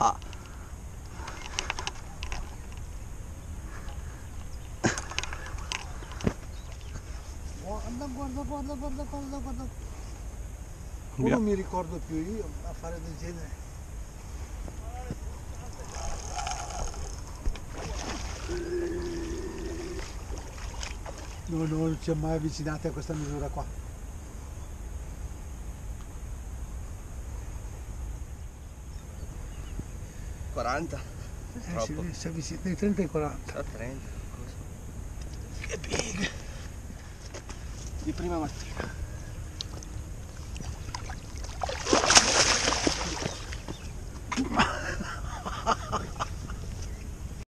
Guarda. Non mi ricordo più io a fare del genere. No, non ci siamo mai avvicinati a questa misura qua. 40? Troppo. Si avvicina dai 30 ai 40. Da 30. Che big! Di prima mattina.